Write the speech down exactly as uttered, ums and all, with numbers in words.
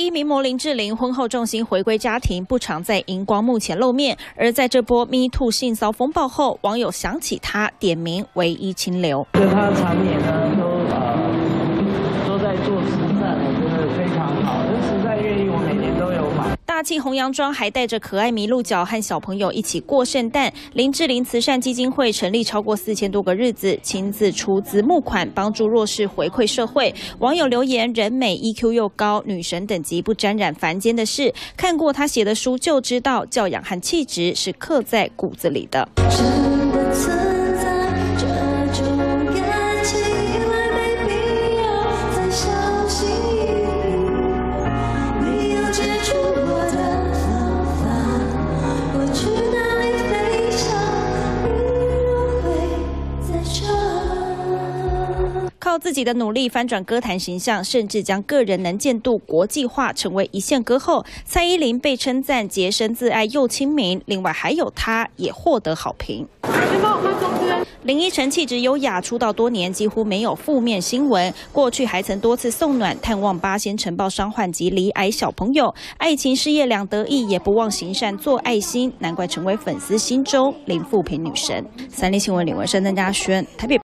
一名模林志玲婚后重心回归家庭，不常在荧光幕前露面。而在这波 Me Too 性骚风暴后，网友想起她，点名唯一清流。 就她常年呢都呃都在做慈善，我觉得非常好。这慈善愿意我每年都有买。 大气红洋装还带着可爱麋鹿角和小朋友一起过圣诞。林志玲慈善基金会成立超过四千多个日子，亲自出资募款，帮助弱势回馈社会。网友留言：人美 E Q 又高，女神等级不沾染凡间的事。看过她写的书就知道，教养和气质是刻在骨子里的。 真的存在这种感情，来没必要再小心翼翼。你要接触我的方法，我去哪里飞翔，你都会在这。 靠自己的努力翻转歌坛形象，甚至将个人能见度国际化，成为一线歌后。蔡依林被称赞洁身自爱又亲民，另外还有她也获得好评。林依晨气质优雅，出道多年几乎没有负面新闻。过去还曾多次送暖，探望八仙城堡伤患及罹癌小朋友，爱情事业两得意，也不忘行善做爱心，难怪成为粉丝心中林富平女神。三立新闻李文生、邓家轩台北。